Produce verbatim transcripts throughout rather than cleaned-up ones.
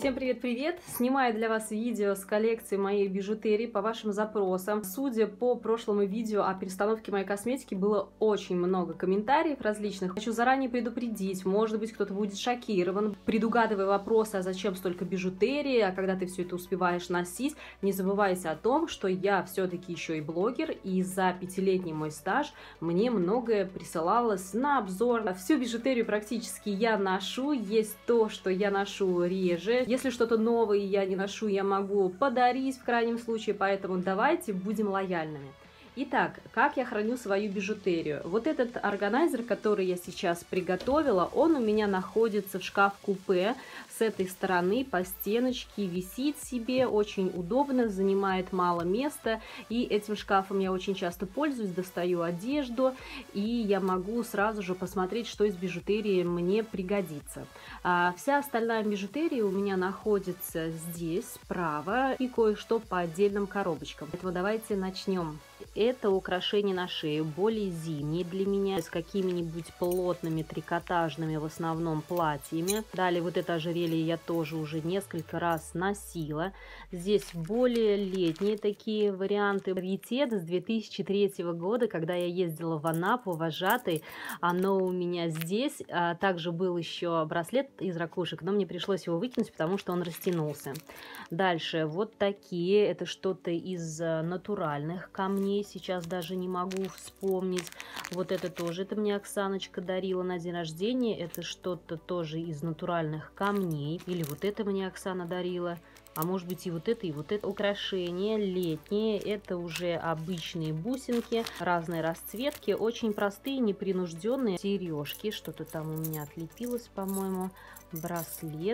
Всем привет-привет! Снимаю для вас видео с коллекции моей бижутерии по вашим запросам. Судя по прошлому видео о перестановке моей косметики, было очень много комментариев различных. Хочу заранее предупредить, может быть, кто-то будет шокирован. Предугадывая вопросы, а зачем столько бижутерии, а когда ты все это успеваешь носить, не забывайте о том, что я все-таки еще и блогер, и за пятилетний мой стаж мне многое присылалось на обзор. Всю бижутерию практически я ношу, есть то, что я ношу реже. Если что-то новое я не ношу, я могу подарить в крайнем случае, поэтому давайте будем лояльными. Итак, как я храню свою бижутерию? Вот этот органайзер, который я сейчас приготовила, он у меня находится в шкаф-купе. С этой стороны по стеночке висит себе, очень удобно, занимает мало места. И этим шкафом я очень часто пользуюсь, достаю одежду, и я могу сразу же посмотреть, что из бижутерии мне пригодится. А вся остальная бижутерия у меня находится здесь, справа, и кое-что по отдельным коробочкам. Поэтому давайте начнем. Это украшения на шею, более зимние для меня, с какими-нибудь плотными трикотажными в основном платьями. Далее вот это ожерелье я тоже уже несколько раз носила. Здесь более летние такие варианты. Раритет с две тысячи третьего года, когда я ездила в Анапу, вожатой, оно у меня здесь. А также был еще браслет из ракушек, но мне пришлось его выкинуть, потому что он растянулся. Дальше вот такие, это что-то из натуральных камней. Сейчас даже не могу вспомнить. Вот это тоже, это мне Оксаночка дарила на день рождения. Это что-то тоже из натуральных камней. Или вот это мне Оксана дарила. А может быть и вот это, и вот это. Украшения летние. Это уже обычные бусинки. Разной расцветки. Очень простые, непринужденные. Сережки. Что-то там у меня отлепилось, по-моему. Браслет.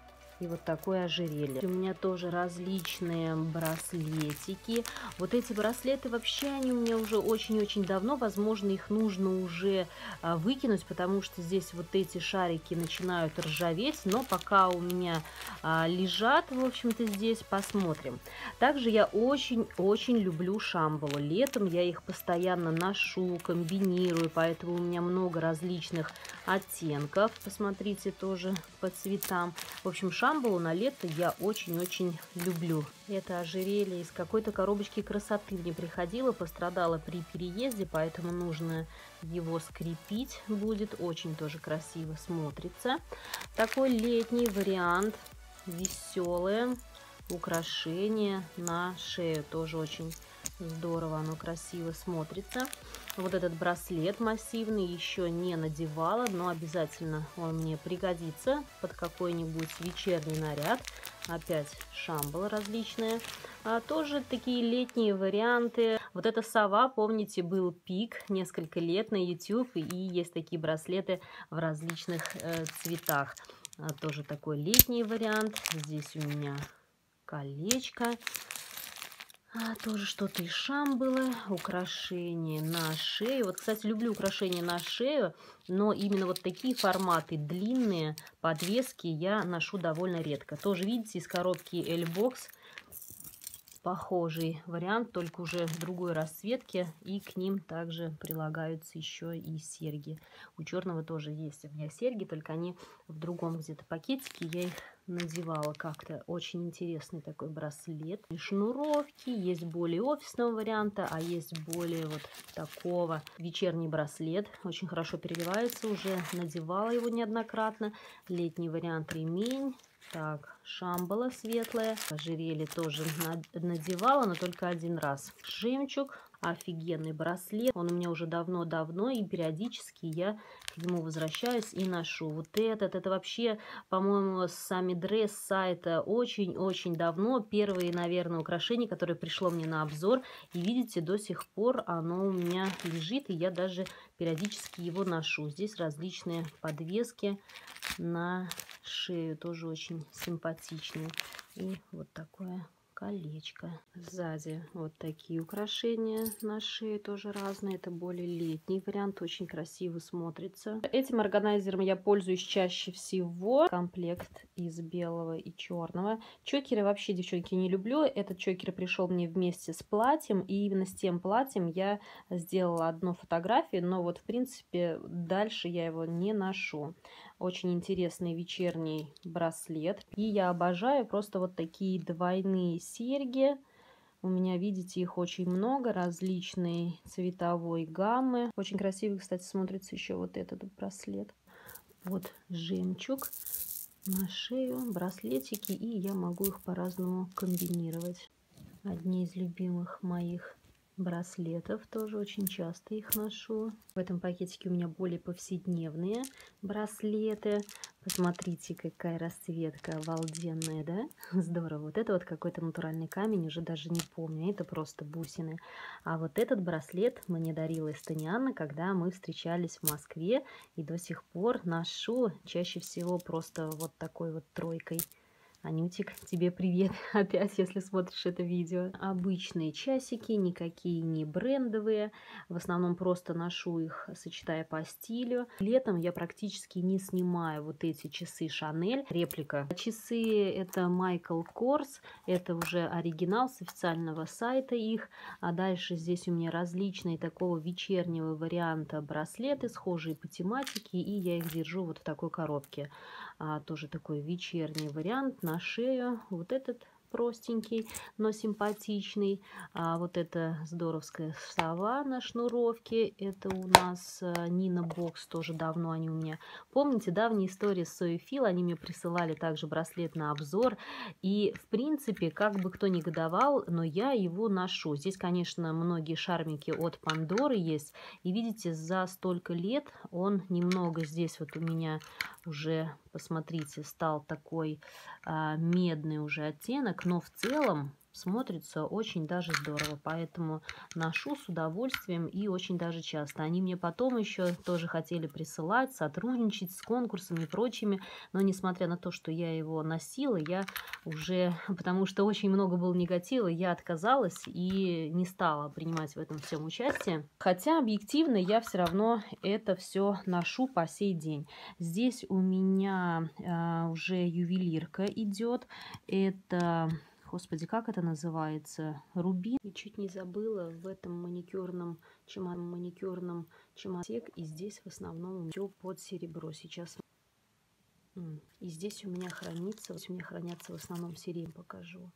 И вот такое ожерелье. У меня тоже различные браслетики. Вот эти браслеты вообще, они у меня уже очень-очень давно. Возможно, их нужно уже а, выкинуть, потому что здесь вот эти шарики начинают ржаветь. Но пока у меня а, лежат, в общем-то, здесь, посмотрим. Также я очень-очень люблю шамбалу. Летом я их постоянно ношу, комбинирую, поэтому у меня много различных оттенков. Посмотрите тоже по цветам. В общем, шамбалу Шамбалу на лето я очень-очень люблю. Это ожерелье из какой-то коробочки красоты мне приходило, пострадало при переезде, поэтому нужно его скрепить. Будет очень тоже красиво смотрится. Такой летний вариант, веселое украшение на шею. Тоже очень здорово, оно красиво смотрится. Вот этот браслет массивный еще не надевала, но обязательно он мне пригодится под какой-нибудь вечерний наряд. Опять шамбала различная. А тоже такие летние варианты. Вот эта сова, помните, был пик несколько лет на YouTube, и есть такие браслеты в различных э, цветах. А тоже такой летний вариант. Здесь у меня колечко. А, тоже что-то из шамбала, украшения на шею. Вот, кстати, люблю украшения на шею, но именно вот такие форматы, длинные подвески, я ношу довольно редко. Тоже, видите, из коробки L-Box похожий вариант, только уже в другой расцветке, и к ним также прилагаются еще и серьги. У черного тоже есть у меня серьги, только они в другом где-то пакетике, я их надевала как-то. Очень интересный такой браслет. И шнуровки, есть более офисного варианта, а есть более вот такого. Вечерний браслет, очень хорошо переливается, уже надевала его неоднократно. Летний вариант ремень. Так, шамбала светлая. Ожерелье тоже надевала, но только один раз. Жемчуг. Офигенный браслет. Он у меня уже давно-давно, и периодически я к нему возвращаюсь и ношу. Вот этот, это вообще, по-моему, с Амидресс сайта очень-очень давно. Первые, наверное, украшения, которое пришло мне на обзор. И видите, до сих пор оно у меня лежит, и я даже периодически его ношу. Здесь различные подвески на шею, тоже очень симпатичные. И вот такое колечко. Сзади вот такие украшения на шее, тоже разные. Это более летний вариант, очень красиво смотрится. Этим органайзером я пользуюсь чаще всего. Комплект из белого и черного. Чокеры вообще, девчонки, не люблю. Этот чокер пришел мне вместе с платьем, и именно с тем платьем я сделала одну фотографию, но вот в принципе дальше я его не ношу. Очень интересный вечерний браслет. И я обожаю просто вот такие двойные серьги. У меня, видите, их очень много, различной цветовой гаммы. Очень красиво, кстати, смотрится еще вот этот браслет. Вот жемчуг на шею, браслетики, и я могу их по-разному комбинировать. Одни из любимых моих браслетов, тоже очень часто их ношу. В этом пакетике у меня более повседневные браслеты. Посмотрите, какая расцветка обалденная, да? Здорово. Вот это вот какой-то натуральный камень, уже даже не помню, это просто бусины. А вот этот браслет мне дарила Эстонианна, когда мы встречались в Москве, и до сих пор ношу чаще всего просто вот такой вот тройкой. Анютик, тебе привет опять, если смотришь это видео. Обычные часики, никакие не брендовые. В основном просто ношу их, сочетая по стилю. Летом я практически не снимаю вот эти часы Chanel. Реплика. Часы это Michael Kors. Это уже оригинал с официального сайта их. А дальше здесь у меня различные такого вечернего варианта браслеты, схожие по тематике. И я их держу вот в такой коробке. А, тоже такой вечерний вариант на шею. Вот этот простенький, но симпатичный. А вот это здоровская сова на шнуровке. Это у нас Nina Box, тоже давно они у меня. Помните, давние истории с Соефил, они мне присылали также браслет на обзор. И в принципе, как бы кто ни годовал, но я его ношу. Здесь, конечно, многие шармики от Пандоры есть. И видите, за столько лет он немного здесь вот у меня уже, посмотрите, стал такой а, медный уже оттенок, но в целом смотрится очень даже здорово, поэтому ношу с удовольствием и очень даже часто. Они мне потом еще тоже хотели присылать, сотрудничать с конкурсами и прочими, но несмотря на то, что я его носила, я уже, потому что очень много было негатива, я отказалась и не стала принимать в этом всем участие. Хотя объективно я все равно это все ношу по сей день. Здесь у меня э, уже ювелирка идет. Это... Господи, как это называется? Рубин. И чуть не забыла в этом маникюрном чемодан, маникюрном чемодан. И здесь в основном все под серебро. Сейчас. И здесь у меня хранится, у меня хранятся в основном серебро. Покажу.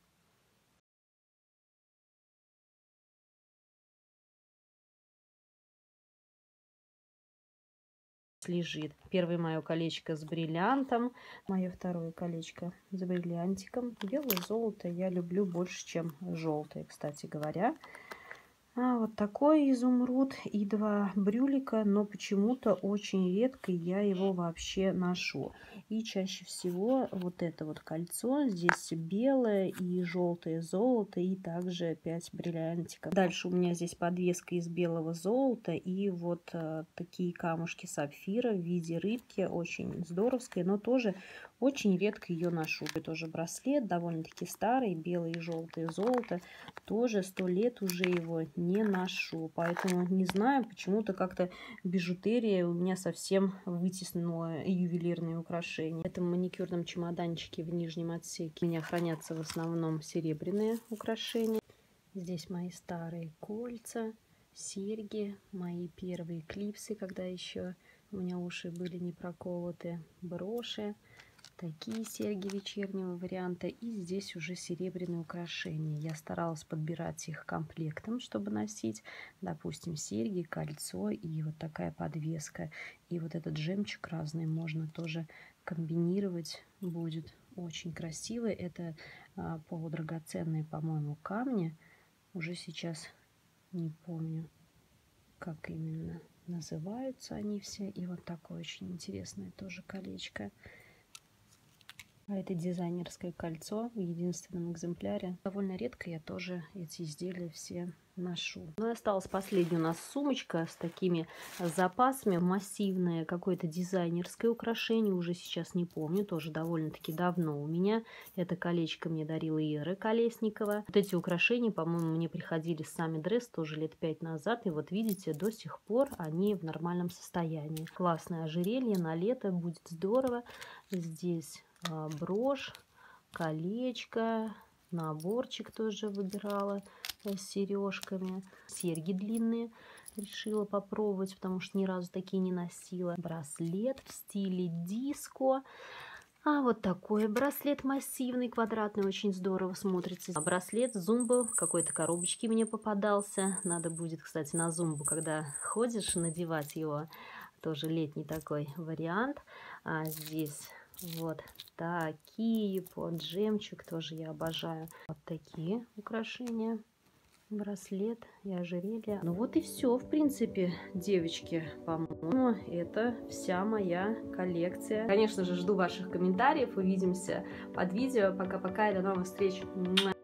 Лежит. Первое мое колечко с бриллиантом, мое второе колечко с бриллиантиком. Белое золото я люблю больше, чем желтое, кстати говоря. А вот такой изумруд и два брюлика, но почему-то очень редко я его вообще ношу. И чаще всего вот это вот кольцо, здесь белое и желтое золото, и также пять бриллиантиков. Дальше у меня здесь подвеска из белого золота и вот а, такие камушки сапфира в виде рыбки, очень здоровская, но тоже очень редко ее ношу. Это тоже браслет, довольно-таки старый, белое и желтое золото, тоже сто лет уже его не ношу, поэтому не знаю, почему-то как-то бижутерия у меня совсем вытеснила ювелирные украшения. В этом маникюрном чемоданчике в нижнем отсеке у меня хранятся в основном серебряные украшения. Здесь мои старые кольца, серьги, мои первые клипсы, когда еще у меня уши были не проколоты, броши. Такие серьги вечернего варианта. И здесь уже серебряные украшения. Я старалась подбирать их комплектом, чтобы носить. Допустим, серьги, кольцо и вот такая подвеска. И вот этот жемчуг разный можно тоже комбинировать. Будет очень красиво. Это а, полудрагоценные, по-моему, камни. Уже сейчас не помню, как именно называются они все. И вот такое очень интересное тоже колечко. А это дизайнерское кольцо в единственном экземпляре. Довольно редко я тоже эти изделия все ношу. Ну и осталась последняя у нас сумочка с такими запасами. Массивное какое-то дизайнерское украшение. Уже сейчас не помню. Тоже довольно-таки давно у меня. Это колечко мне дарила Ира Колесникова. Вот эти украшения, по-моему, мне приходили с Sami Dress тоже лет пять назад. И вот видите, до сих пор они в нормальном состоянии. Классное ожерелье на лето. Будет здорово. Здесь брошь, колечко, наборчик тоже выбирала с сережками, серьги длинные. решила попробовать, потому что ни разу такие не носила. Браслет в стиле диско. А вот такой браслет массивный, квадратный, очень здорово смотрится. А браслет зумба в какой-то коробочке мне попадался. Надо будет, кстати, на зумбу, когда ходишь, надевать его. Тоже летний такой вариант. А здесь вот такие под жемчуг, тоже я обожаю. Вот такие украшения. Браслет и ожерелье. Ну вот и все, в принципе, девочки. По-моему, это вся моя коллекция. Конечно же, жду ваших комментариев. Увидимся под видео. Пока-пока и до новых встреч.